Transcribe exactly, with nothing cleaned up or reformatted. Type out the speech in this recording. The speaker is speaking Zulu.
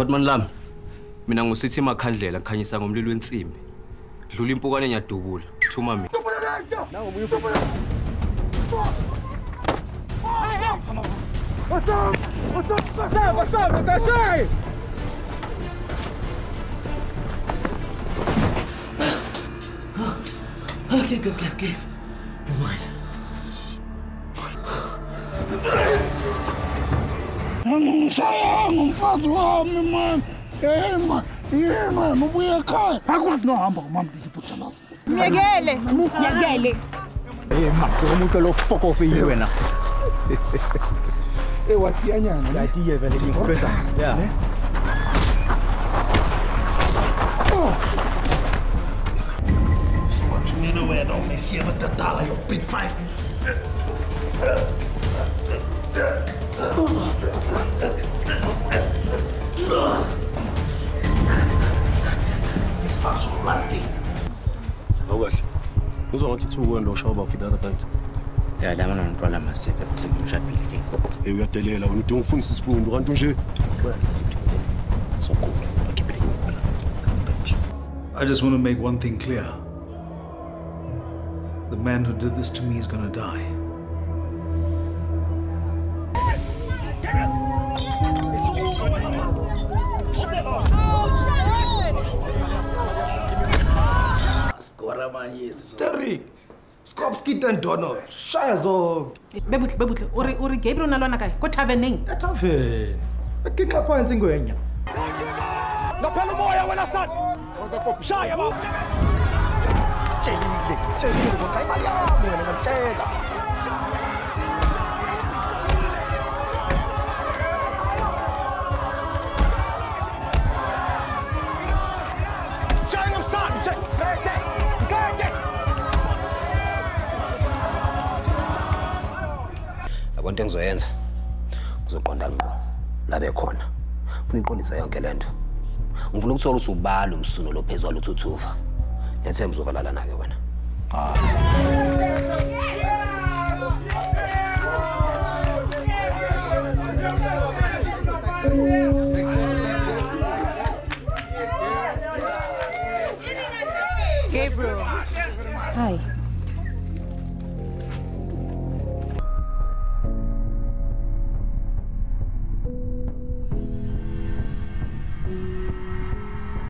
Khotman lam. Mina ngusithi emakhandlela ngikhanyisa ngomlilo wensimbi. Dlula impukane nyadubula. Thuma mina. Nangu muyu. What's up? What's up? What's up? What's up? What's up? Okay, good, good, good. He's mine. I'm saying, I'm fast with man. Hey, man. Yeah, man. I'm going to I was no humble, man. Did you put your mouth? Miguel, Miguel. Hey, man. I'm going to fuck off you now. Hey, what are you doing? I did have anything better. Yeah. So what you know where don't miss you with the dollar, your big five. That's all right. How was it? Who's on to go and look about for the other plant? Yeah, I'm not problem myself. I'm saying you should be the case. Hey, we are telling you, we don't phone this phone. We want to share. So cool. I just want to make one thing clear. The man who did this to me is gonna die. Terry. Skopski and Donald. Shazo. Bebutle, bebutle. Uri, uri Gabriel nalona kai. Ko tavening. A tavern. A kick up points in Guenya. No Palamoya when I said. Was a shy about. Chile, Chile, Kaimalia, and Chela. Showing him son. Get it. Get it. Abantu engizoyenza kuzoqonda ngqo la bekhona ufuna iqondisa yonke lento ngifuna ukuthola usubala umsuno lophezulu uthuthuva yathemba uzovalala nayo wena Gabriel. Hi.